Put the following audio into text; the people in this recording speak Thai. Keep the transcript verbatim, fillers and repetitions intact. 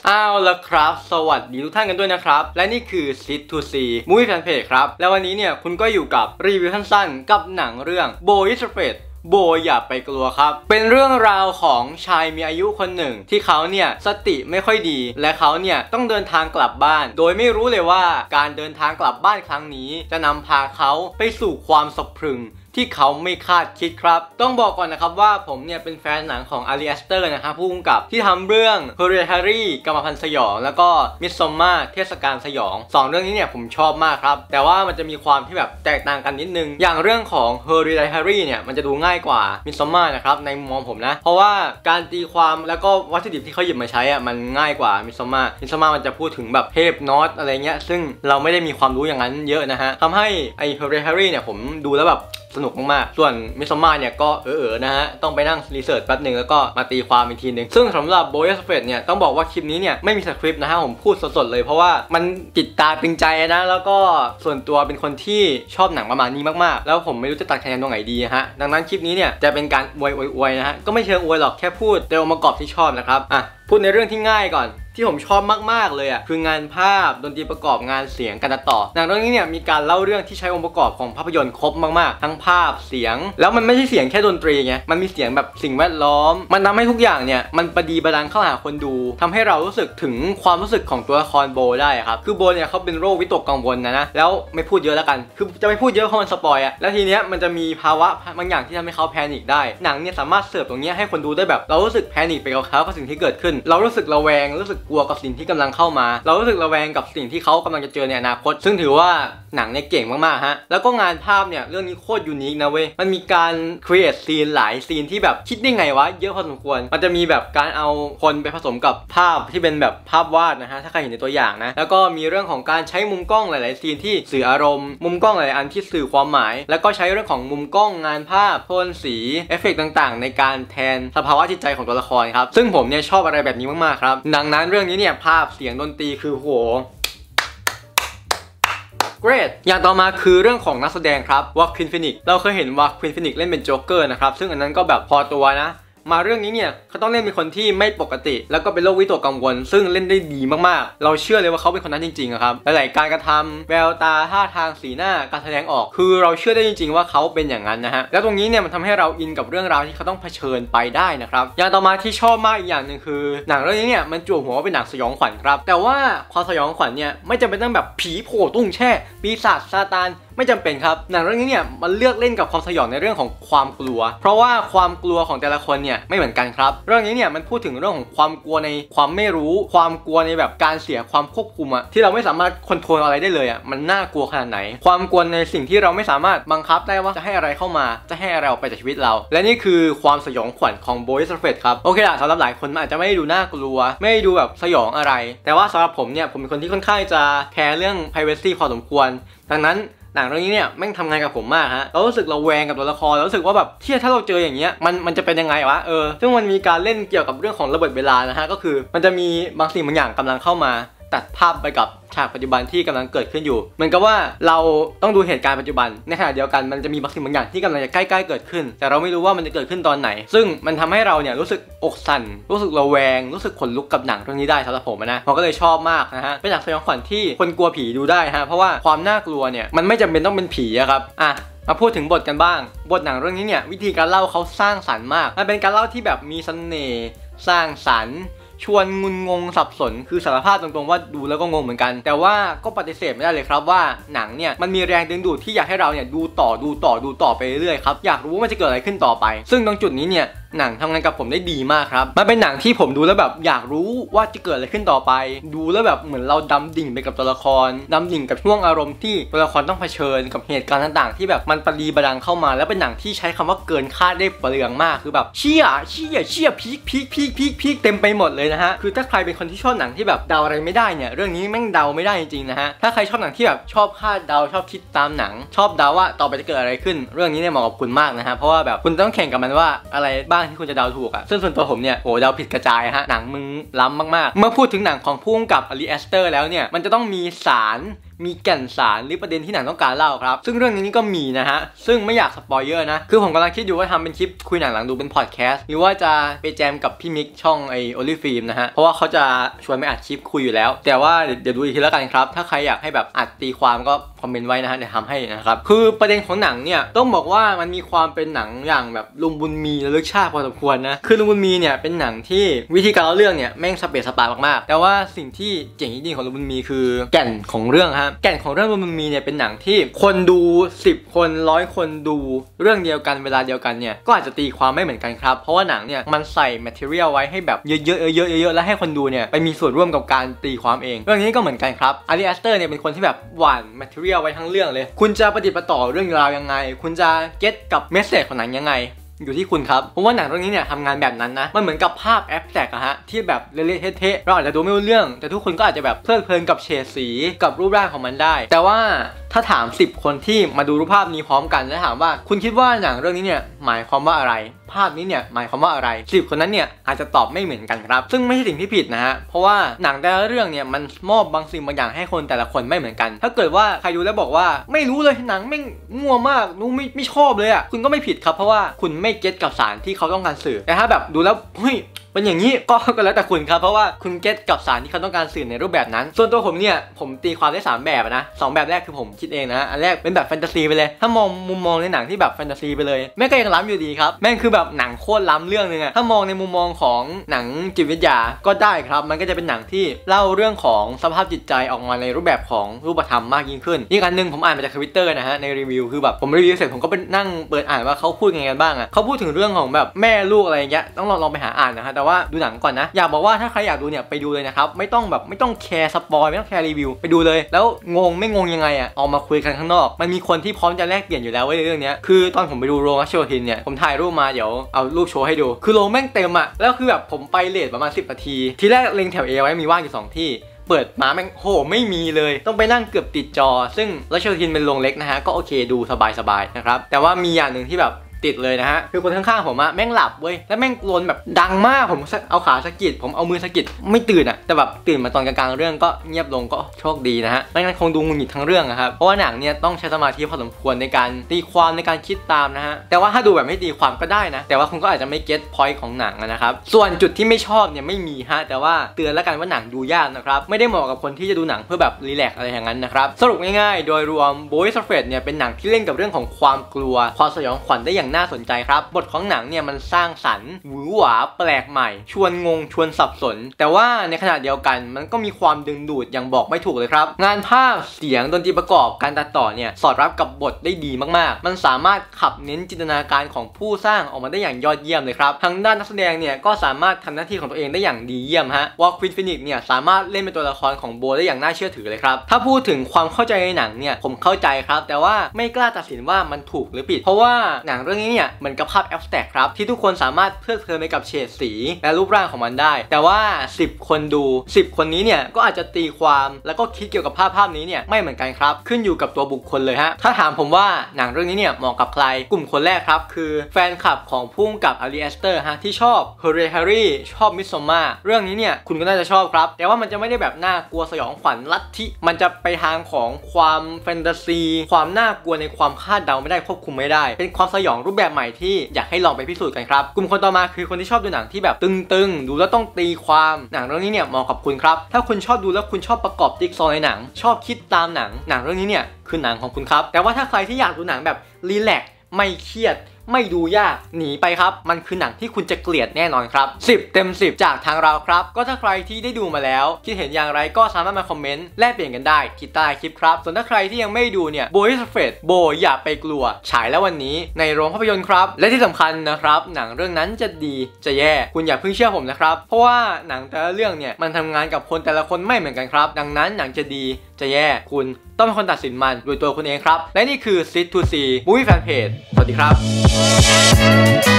เอาละครับสวัสดีทุกท่านกันด้วยนะครับและนี่คือ Sit to See Movie Fan Page ครับแล้ววันนี้เนี่ยคุณก็อยู่กับรีวิวสั้นๆกับหนังเรื่อง Boy is Afraid โบอย่าไปกลัวครับเป็นเรื่องราวของชายมีอายุคนหนึ่งที่เขาเนี่ยสติไม่ค่อยดีและเขาเนี่ยต้องเดินทางกลับบ้านโดยไม่รู้เลยว่าการเดินทางกลับบ้านครั้งนี้จะนำพาเขาไปสู่ความสะพรึงที่เขาไม่คาดคิดครับต้องบอกก่อนนะครับว่าผมเนี่ยเป็นแฟนหนังของอารีแอสเตอร์นะครับผู้กำกับที่ทำเรื่อง Hereditary กรรมพันธุ์สยองแล้วก็ Midsommar เทศกาลสยองสองเรื่องนี้เนี่ยผมชอบมากครับแต่ว่ามันจะมีความที่แบบแตกต่างกันนิดนึงอย่างเรื่องของ Hereditary เนี่ยมันจะดูง่ายกว่า Midsommar นะครับในมุมมองผมนะเพราะว่าการตีความแล้วก็วัตถุดิบที่เขาหยิบมาใช้อ่ะมันง่ายกว่า Midsommar Midsommar มันจะพูดถึงแบบเทพนอตอะไรเงี้ยซึ่งเราไม่ได้มีความรู้อย่างนั้นเยอะนะฮะทำให้ไอ้ Hereditary เนี่ยผมดูแล้วแบบสนุกมากๆส่วนมิสซอมมาเนี่ยก็เออๆนะฮะต้องไปนั่งรีเสิร์ชแป๊บหนึ่งแล้วก็มาตีความอีกทีหนึ่งซึ่งสำหรับ Boy is Afraid เนี่ยต้องบอกว่าคลิปนี้เนี่ยไม่มีสคริปต์นะฮะผมพูดสดๆเลยเพราะว่ามันติดตาตึงใจนะแล้วก็ส่วนตัวเป็นคนที่ชอบหนังประมาณนี้มากๆแล้วผมไม่รู้จะตัดคะแนนตรงไหนดีฮะดังนั้นคลิปนี้เนี่ยจะเป็นการอวยๆนะฮะก็ไม่เชิงอวยหรอกแค่พูดในองค์ประกอบที่ชอบนะครับอ่ะพูดในเรื่องที่ง่ายก่อนที่ผมชอบมากๆเลยอ่ะคืองานภาพดนตรีประกอบงานเสียงการตัดต่อหนังเรื่องนี้เนี่ยมีการเล่าเรื่องที่ใช้องค์ประกอบของภาพยนตร์ครบมากๆทั้งภาพเสียงแล้วมันไม่ใช่เสียงแค่ดนตรีไงมันมีเสียงแบบสิ่งแวดล้อมมันทำให้ทุกอย่างเนี่ยมันประดีประดังเข้าหาคนดูทำให้เรารู้สึกถึงความรู้สึกของตัวละครโบได้ครับคือโบเนี่ยเขาเป็นโรควิตกกังวลนะนะแล้วไม่พูดเยอะแล้วกันคือจะไม่พูดเยอะเพราะมันสปอยอ่ะแล้วทีเนี้ยมันจะมีภาวะบางอย่างที่ทำให้เขาแพนิคได้หนังเนี่ยสามารถเสิร์ฟตรงนี้ให้คนดูได้แบบเรารู้สึกแพนิคไปกับเขากับสิ่งที่เกิดขึ้นเรารู้สึกระแวงรู้สึกกลัวกับสิ่งที่กำลังเข้ามาเรารู้สึกระแวงกับสิ่งที่เขากำลังจะเจอในอนาคตซึ่งถือว่าหนังเนี่ยเก่งมากๆฮะแล้วก็งานภาพเนี่ยเรื่องนี้โคตรยูนิคนะเว้ยมันมีการ create ซีนหลายซีนที่แบบคิดได้ไงวะเยอะพอสมควรมันจะมีแบบการเอาคนไปผสมกับภาพที่เป็นแบบภาพวาดนะฮะถ้าใครเห็นในตัวอย่างนะแล้วก็มีเรื่องของการใช้มุมกล้องหลายๆซีนที่สื่ออารมณ์มุมกล้องหลายๆอันที่สื่อความหมายแล้วก็ใช้เรื่องของมุมกล้องงานภาพโทนสีเอฟเฟกต์ต่างๆในการแทนสภาวะจิตใจของตัวละครครับซึ่งผมเนี่ยชอบอะไรแบบนี้มากๆครับดังนั้นเรื่องนี้เนี่ยภาพเสียงดนตรีคือโหGreat อย่างต่อมาคือเรื่องของนักแสดงครับวาควินฟีนิกซ์เราเคยเห็นวาควินฟีนิกซ์เล่นเป็นโจ๊กเกอร์นะครับซึ่งอันนั้นก็แบบพอตัวนะมาเรื่องนี้เนี่ยเขาต้องเล่นเป็นคนที่ไม่ปกติแล้วก็เป็นโรควิตกกังวลซึ่งเล่นได้ดีมากๆเราเชื่อเลยว่าเขาเป็นคนนั้นจริงๆครับหลายๆการกระทำแววตาท่าทางสีหน้าการแสดงออกคือเราเชื่อได้จริงๆว่าเขาเป็นอย่างนั้นนะฮะแล้วตรงนี้เนี่ยมันทำให้เราอินกับเรื่องราวที่เขาต้องเผชิญไปได้นะครับอย่างต่อมาที่ชอบมากอีกอย่างหนึ่งคือหนังเรื่องนี้เนี่ยมันจั่วหัวว่าเป็นหนังสยองขวัญครับแต่ว่าความสยองขวัญเนี่ยไม่จำเป็นต้องแบบผีโผล่ตุ้งแช่ปีศาจซาตานไม่จำเป็นครับหนังเรื่องนี้เนี่ยมันเลือกเล่นกับความสยองในเรื่องของความกลัวเพราะว่าความกลัวของแต่ละคนเนี่ยไม่เหมือนกันครับเรื่องนี้เนี่ยมันพูดถึงเรื่องของความกลัวในความไม่รู้ความกลัวในแบบการเสียความควบคุมอะที่เราไม่สามารถควบคุมอะไรได้เลยอะมันน่ากลัวขนาดไหนความกลัวในสิ่งที่เราไม่สามารถบังคับได้ว่าจะให้อะไรเข้ามาจะให้อะไรออกไปจากชีวิตเราและนี่คือความสยองขวัญของ Boy is Afraid ครับโอเคละสำหรับหลายคนอาจจะไม่ได้ดูน่ากลัวไม่ได้ดูแบบสยองอะไรแต่ว่าสำหรับผมเนี่ยผมเป็นคนที่ค่อนข้างจะแคร์เรื่อง privacy พอสมควรดังนั้นหนังเรื่องนี้เนี่ยแม่งทำงานกับผมมากฮะเรารู้สึกระแวงกับตัวละครเรารู้สึกว่าแบบเที่ยถ้าเราเจออย่างเงี้ยมันมันจะเป็นยังไงวะเออซึ่งมันมีการเล่นเกี่ยวกับเรื่องของระเบิดเวลานะฮะก็คือมันจะมีบางสิ่งบางอย่างกำลังเข้ามาตัดภาพไปกับฉากปัจจุบันที่กำลังเกิดขึ้นอยู่เหมือนกับว่าเราต้องดูเหตุการณ์ปัจจุบันในขณะเดียวกันมันจะมีบางสิ่งบางอย่างที่กำลังจะใกล้ๆเกิดขึ้นแต่เราไม่รู้ว่ามันจะเกิดขึ้นตอนไหนซึ่งมันทำให้เราเนี่ยรู้สึกอกสั่นรู้สึกระแวงรู้สึกขนลุกกับหนังเรื่องนี้ได้สำหรับผมนะผมก็เลยชอบมากนะฮะเป็นหนังสยองขวัญที่คนกลัวผีดูได้ฮะเพราะว่าความน่ากลัวเนี่ยมันไม่จำเป็นต้องเป็นผีอะครับอ่ะมาพูดถึงบทกันบ้างบทหนังเรื่องนี้เนี่ยวิธีการเล่าเขาสร้างสรรค์มากมันเป็นการเล่าที่แบบมีเสน่ห์สร้างสรรค์ชวนงุนงงสับสนคือสารภาพตรงๆว่าดูแล้วก็งงเหมือนกันแต่ว่าก็ปฏิเสธไม่ได้เลยครับว่าหนังเนี่ยมันมีแรงดึงดูดที่อยากให้เราเนี่ยดูต่อดูต่อดูต่อไปเรื่อยๆครับอยากรู้ว่ามันจะเกิดอะไรขึ้นต่อไปซึ่งตรงจุดนี้เนี่ยหนังทำงานกับผมได้ดีมากครับมันเป็นหนังที่ผมดูแล้วแบบอยากรู้ว่าจะเกิดอะไรขึ้นต่อไปดูแล้วแบบเหมือนเราดำดิ่งไปกับตัวละครดำดิ่งกับช่วงอารมณ์ที่ตัวละครต้องเผชิญกับเหตุการณ์ต่างๆที่แบบมันประดีประดังเข้ามาแล้วเป็นหนังที่ใช้คำว่าเกินคาดได้เปลืองมากคือแบบเชี่ยเชี่ยเชี่ยพีคพีคพีคพีคพีคเต็มไปหมดเลยนะฮะคือถ้าใครเป็นคนที่ชอบหนังที่แบบเดาอะไรไม่ได้เนี่ยเรื่องนี้แม่งเดาไม่ได้จริงๆนะฮะถ้าใครชอบหนังที่แบบชอบคาดเดาชอบคิดตามหนังชอบเดาว่าต่อไปจะเกิดอะไรขึ้นเรื่องนี้เนี่ยเหมาะกับคุณมากนะฮะเพราะว่าแบบคุณต้องแข่งกับมันว่าอะไรบ้างที่คุณจะเดาถูกซึ่งส่วนตัวผมเนี่ยโหเดาผิดกระจายฮะหนังมึงล้ำมากๆเมื่อพูดถึงหนังของผู้กำกับอารีแอสเตอร์แล้วเนี่ยมันจะต้องมีสารมีแก่นสารหรือประเด็นที่หนังต้องการเล่าครับซึ่งเรื่องนี้ก็มีนะฮะซึ่งไม่อยากสปอยเยอะนะคือผมกำลังคิดอยู่ว่าทำเป็นคลิปคุยหนังหลังดูเป็นพอดแคสต์หรือว่าจะไปแจมกับพี่มิกช่องไอโอลิฟิล์มนะฮะเพราะว่าเขาจะชวนไปอัดคลิปคุยอยู่แล้วแต่ว่าเดี๋ยวดูอีกทีแล้วกันครับถ้าใครอยากให้แบบอัดตีความก็คอมเมนต์ไว้นะฮะเดี๋ยวทำให้นะครับคือประเด็นของหนังเนี่ยต้องบอกว่ามันมีความเป็นหนังอย่างแบบลุงบุญมีระลึกชาติพอสมควรนะคือลุงบุญมีเนี่ยเป็นหนังที่วิธีการเล่าเรื่องเนี่ยแม่งสเปซสปามากๆแต่ว่าสิ่งที่เจ๋งจริงๆของลุงบุญมีคือแก่นของเรื่องฮะแก่นของเรื่องลุงบุญมีเนี่ยเป็นหนังที่คนดูสิบคนร้อยคนดูเรื่องเดียวกันเวลาเดียวกันเนี่ยก็อาจจะตีความไม่เหมือนกันครับเพราะว่าหนังเนี่ยมันใส่แมทเทอเรียลไว้ให้แบบเยอะๆเยอะๆเยอะๆแล้วให้คนดูเนี่ยไปมีส่วนร่วมกับการตีความเองเรื่องนี้ก็เหมือนกันครับอารีแอสเตอร์เนี่ยเป็นคนที่แบบหว่านแมทเทอเรียลไว้ทั้งเรื่องเลยคุณจะปฏิบัติต่อเรื่องราวยังไงคุณจะเก็ตกับเมสเสจของหนังยังไงอยู่ที่คุณครับผมว่าหนังเรื่องนี้เนี่ยทำงานแบบนั้นนะมันเหมือนกับภาพแอปแตกอะฮะที่แบบเละๆเทะๆเราอาจจะดูไม่รู้เรื่องแต่ทุกคนก็อาจจะแบบเพลิดเพลินกับเฉดสีกับรูปร่างของมันได้แต่ว่าถ้าถามสิบคนที่มาดูรูปภาพนี้พร้อมกันแล้วถามว่าคุณคิดว่าหนังเรื่องนี้เนี่ยหมายความว่าอะไรภาพนี้เนี่ยหมายความว่าอะไรสิบคนนั้นเนี่ยอาจจะตอบไม่เหมือนกันครับซึ่งไม่ใช่สิ่งที่ผิดนะฮะเพราะว่าหนังแต่ละเรื่องเนี่ยมันมอบบางสิ่งบางอย่างให้คนแต่ละคนไม่เหมือนกันถ้าเกิดว่าใครดูแล้วบอกว่าไม่รู้เลยหนังแม่งงัวมากนูไม่ไม่ชอบเลยอ่ะคุณก็ไม่ผิดครับเพราะว่าคุณไม่เก็ตกับสารที่เขาต้องการสื่อแต่ถ้าแบบดูแล้วเฮ้ยเป็นอย่างนี้ก็ก็แล้วแต่คุณครับเพราะว่าคุณเก็ตกับสารที่เขาต้องการสื่อในรูปแบบนั้นส่วนตัวผมเนี่ยผมตีความได้สามแบบนะสองแบบแรกคือผมคิดเองนะอันแรกเป็นแบบแฟนตาซีไปเลยถ้ามองมุมมองในหนังที่แบบแฟนตาซีไปเลยแม่งก็ยังล้ำอยู่ดีครับแม่งคือแบบหนังโคตรล้ำเรื่องนึงอะถ้ามองในมุมมองของหนังจิตวิทยาก็ได้ครับมันก็จะเป็นหนังที่เล่าเรื่องของสภาพจิตใจออกมาในรูปแบบของรูปธรรมมากยิ่งขึ้นอีกอันนึงผมอ่านมาจาก Twitter นะฮะในรีวิวคือแบบผมรีวิวเสร็จผมก็ไปนั่งเปิดอ่านว่าเขาพูดยังไงกันบ้างอะเขาพูดถึงเรื่องของแบบแม่ลูกอะไรอย่างเงี้ยต้องลองลองไปหาอ่านนะฮะแต่ว่าดูหนังก่อนนะอยากบอกว่าถ้าใครอยากดูเนี่ยไปดูเลยนะครับไม่ต้องแบบไม่ต้องแคร์สปอยไม่ต้องแคร์รีวิวไปดูเลยแล้วงงไม่งงยังไงอ่ะออกมาคุยกันข้างนอกมันมีคนที่พร้อมจะแลกเปลี่ยนอยู่แล้วในเรื่องนี้คือตอนผมไปดูโรงรัชโยธินเนี่ยผมถ่ายรูปมาเดี๋ยวเอารูปโชว์ให้ดูคือโรงแม่งเต็มอ่ะแล้วคือแบบผมไปเลทประมาณสิบนาทีทีแรกเล็งแถว A ไว้มีว่างอยู่สองที่เปิดมาแม่งโหไม่มีเลยต้องไปนั่งเกือบติดจอซึ่งรัชโยธินเป็นโรงเล็กนะฮะก็โอเคดูสบายๆนะครับแต่ว่ามีอย่างหนึ่งที่แบบติดเลยนะฮะคือคนข้างๆผมอะแม่งหลับเว้ยแล้วแม่งกรนแบบดังมากผมเอาขาสะกิดผมเอามือสะกิดไม่ตื่นอะแต่แบบตื่นมาตอนกลางๆเรื่องก็เงียบลงก็โชคดีนะฮะไม่งั้นคงดูงุนหงิดทั้งเรื่องนะครับเพราะว่าหนังเนี่ยต้องใช้สมาธิพอสมควรในการตีความในการคิดตามนะฮะแต่ว่าถ้าดูแบบไม่ตีความก็ได้นะแต่ว่าคุณก็อาจจะไม่เก็ตพอยต์ของหนังนะครับส่วนจุดที่ไม่ชอบเนี่ยไม่มีฮะแต่ว่าเตือนแล้วกันว่าหนังดูยากนะครับไม่ได้เหมาะกับคนที่จะดูหนังเพื่อแบบรีแลกซ์อะไรอย่างนั้นนะครับสรุปง่ายๆโดยรวม Boys Afraid เนี่ยเป็นหนังที่เล่นกับเรื่องของความกลัวความสยองขวัญได้อย่างน่าสนใจครับบทของหนังเนี่ยมันสร้างสรรค์หวือหวาแปลกใหม่ชวนงงชวนสับสนแต่ว่าในขณะเดียวกันมันก็มีความดึงดูดอย่างบอกไม่ถูกเลยครับงานภาพเสียงดนตรีประกอบการตัดต่อเนี่ยสอดรับกับบทได้ดีมากๆมันสามารถขับเน้นจินตนาการของผู้สร้างออกมาได้อย่างยอดเยี่ยมเลยครับทางด้านนักแสดงเนี่ยก็สามารถทำหน้าที่ของตัวเองได้อย่างดีเยี่ยมฮะวอลควินฟินิกซ์เนี่ยสามารถเล่นเป็นตัวละครของโบได้อย่างน่าเชื่อถือเลยครับถ้าพูดถึงความเข้าใจในหนังเนี่ยผมเข้าใจครับแต่ว่าไม่กล้าตัดสินว่ามันถูกหรือผิดเพราะว่าหนังเรื่องนี้เนี่ยเหมือนกับภาพแอบสแตรกครับที่ทุกคนสามารถเพลิดเพลินไปกับเฉดสีและรูปร่างของมันได้แต่ว่าสิบคนดูสิบคนนี้เนี่ยก็อาจจะตีความแล้วก็คิดเกี่ยวกับภาพภาพนี้เนี่ยไม่เหมือนกันครับขึ้นอยู่กับตัวบุคคลเลยฮะถ้าถามผมว่าหนังเรื่องนี้เนี่ยเหมาะกับใครกลุ่มคนแรกครับคือแฟนคลับของพุ่งกับอารีแอสเตอร์ฮะที่ชอบเฮเรฮารีชอบมิสโซมาเรื่องนี้เนี่ยคุณก็น่าจะชอบครับแต่ว่ามันจะไม่ได้แบบน่ากลัวสยองขวัญลัทธิมันจะไปทางของความแฟนตาซีความน่ากลัวในความคาดเดาไม่ได้ควบคุมไม่ได้เป็นความสยองรูปแบบใหม่ที่อยากให้ลองไปพิสูจน์กันครับกลุ่มคนต่อมาคือคนที่ชอบดูหนังที่แบบตึงๆดูแล้วต้องตีความหนังเรื่องนี้เนี่ยเหมาะกับคุณครับถ้าคุณชอบดูแล้วคุณชอบประกอบจิ๊กซอว์ในหนังชอบคิดตามหนังหนังเรื่องนี้เนี่ยคือหนังของคุณครับแต่ว่าถ้าใครที่อยากดูหนังแบบรีแลกซ์ไม่เครียดไม่ดูยากหนีไปครับมันคือหนังที่คุณจะเกลียดแน่นอนครับสิบเต็มสิบจากทางเราครับก็ถ้าใครที่ได้ดูมาแล้วคิดเห็นอย่างไรก็สามารถมาคอมเมนต์แลกเปลี่ยนกันได้ที่ใต้คลิปครับส่วนถ้าใครที่ยังไม่ดูเนี่ย Boys Afraid โบอย่าไปกลัวฉายแล้ววันนี้ในโรงภาพยนตร์ครับและที่สำคัญนะครับหนังเรื่องนั้นจะดีจะแย่คุณอย่าเพิ่งเชื่อผมนะครับเพราะว่าหนังแต่ละเรื่องเนี่ยมันทำงานกับคนแต่ละคนไม่เหมือนกันครับดังนั้นหนังจะดีจะแย่คุณต้องเป็นคนตัดสินมันโดยตัวคุณเองครับและนี่คือ Sit to See Movie Fan Page สวัสดีครับ